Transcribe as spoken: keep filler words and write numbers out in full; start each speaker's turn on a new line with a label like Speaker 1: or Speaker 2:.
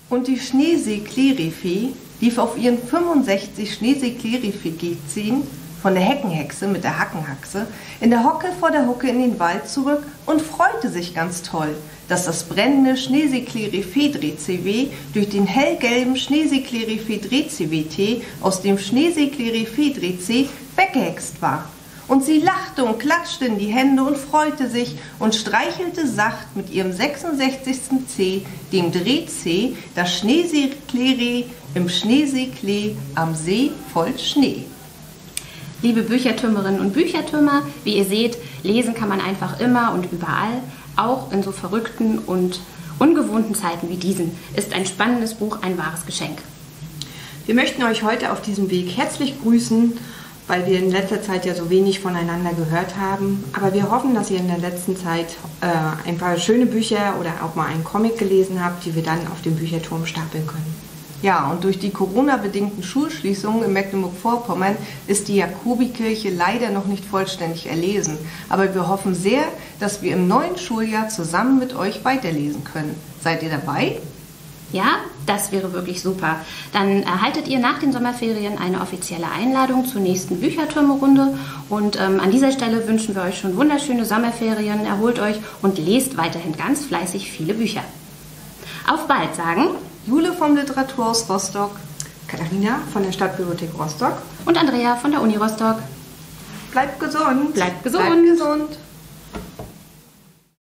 Speaker 1: Und die Schneesee-Klerifee lief auf ihren fünfundsechzig Schneesee-Klerifee-Geziehen von der Heckenhexe mit der Hackenhaxe in der Hocke vor der Hucke in den Wald zurück und freute sich ganz toll, dass das brennende Schneesee-Klerifee-Dreh-C W durch den hellgelben Schneesee-Klerifee-Dreh-C W-Tee aus dem Schneesee-Klerifee-Dreh-C weggehext war. Und sie lachte und klatschte in die Hände und freute sich und streichelte sacht mit ihrem sechsundsechzigsten C, dem Dreh-C, das Schneesee-Kleree im Schneesee-Klee am See voll Schnee.
Speaker 2: Liebe Büchertürmerinnen und Büchertürmer, wie ihr seht, lesen kann man einfach immer und überall, auch in so verrückten und ungewohnten Zeiten wie diesen, ist ein spannendes Buch ein wahres Geschenk.
Speaker 3: Wir möchten euch heute auf diesem Weg herzlich grüßen, weil wir in letzter Zeit ja so wenig voneinander gehört haben. Aber wir hoffen, dass ihr in der letzten Zeit äh, ein paar schöne Bücher oder auch mal einen Comic gelesen habt, die wir dann auf dem Bücherturm stapeln können.
Speaker 1: Ja, und durch die Corona-bedingten Schulschließungen in Mecklenburg-Vorpommern ist die Jakobikirche leider noch nicht vollständig erlesen. Aber wir hoffen sehr, dass wir im neuen Schuljahr zusammen mit euch weiterlesen können. Seid ihr dabei?
Speaker 2: Ja, das wäre wirklich super. Dann erhaltet ihr nach den Sommerferien eine offizielle Einladung zur nächsten Büchertürme-Runde. Und ähm, an dieser Stelle wünschen wir euch schon wunderschöne Sommerferien. Erholt euch und lest weiterhin ganz fleißig viele Bücher. Auf bald, sagen
Speaker 1: Jule vom Literaturhaus Rostock,
Speaker 3: Katharina von der Stadtbibliothek Rostock
Speaker 2: und Andrea von der Uni Rostock.
Speaker 1: Bleibt gesund.
Speaker 2: Bleibt gesund.
Speaker 1: Bleibt gesund.